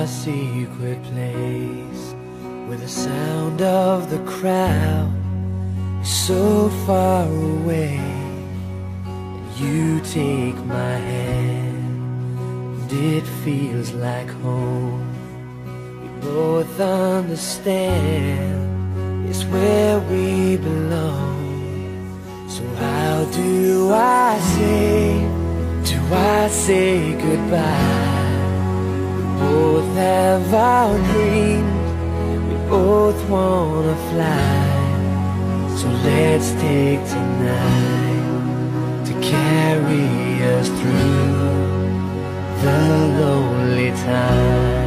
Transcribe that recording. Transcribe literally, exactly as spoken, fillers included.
our secret place, where the sound of the crowd is so far away. And you take my hand, and it feels like home. We both understand it's where we belong. So how do I say, do I say goodbye? We both have our dreams, we both wanna fly. So let's take tonight to carry us through the lonely time.